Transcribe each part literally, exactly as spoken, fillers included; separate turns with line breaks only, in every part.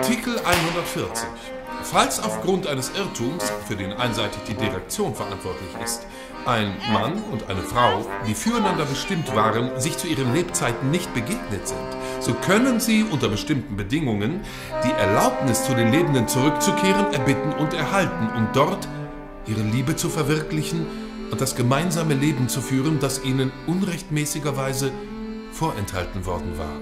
Artikel hundertvierzig. Falls aufgrund eines Irrtums, für den einseitig die Direktion verantwortlich ist, ein Mann und eine Frau, die füreinander bestimmt waren, sich zu ihren Lebzeiten nicht begegnet sind, so können sie unter bestimmten Bedingungen die Erlaubnis, zu den Lebenden zurückzukehren, erbitten und erhalten, um dort ihre Liebe zu verwirklichen und das gemeinsame Leben zu führen, das ihnen unrechtmäßigerweise vorenthalten worden war.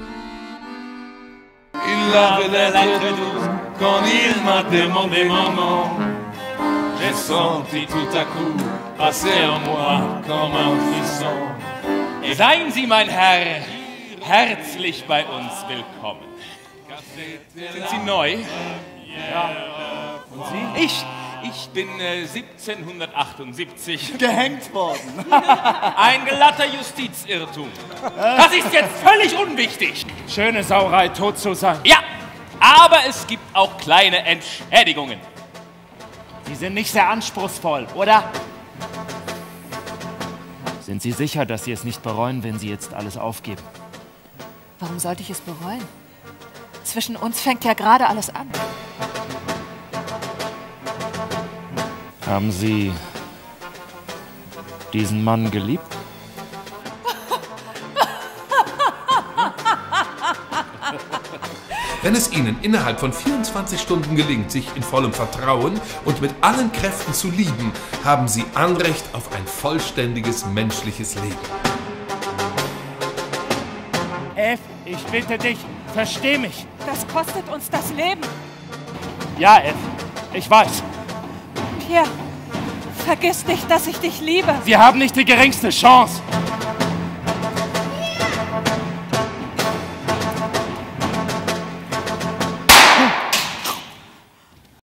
Il avait l'être douce quand il m'a demandé maman. J'ai senti tout à coup passer en moi comme un frisson.
Seien Sie, mein Herr, herzlich bei uns willkommen. Sind Sie neu?
Ja.
Und Sie? Ich, ich bin äh, siebzehnhundertachtundsiebzig
gehängt worden.
Ein glatter Justizirrtum. Das ist jetzt völlig unwichtig.
Schöne Sauerei, tot zu sein.
Ja, aber es gibt auch kleine Entschädigungen.
Sie sind nicht sehr anspruchsvoll, oder?
Sind Sie sicher, dass Sie es nicht bereuen, wenn Sie jetzt alles aufgeben?
Warum sollte ich es bereuen? Zwischen uns fängt ja gerade alles an.
Haben Sie diesen Mann geliebt?
Wenn es Ihnen innerhalb von vierundzwanzig Stunden gelingt, sich in vollem Vertrauen und mit allen Kräften zu lieben, haben Sie Anrecht auf ein vollständiges menschliches Leben.
F, ich bitte dich, versteh mich.
Das kostet uns das Leben.
Ja, F, ich weiß.
Pierre, vergiss nicht, dass ich dich liebe.
Sie haben nicht die geringste Chance.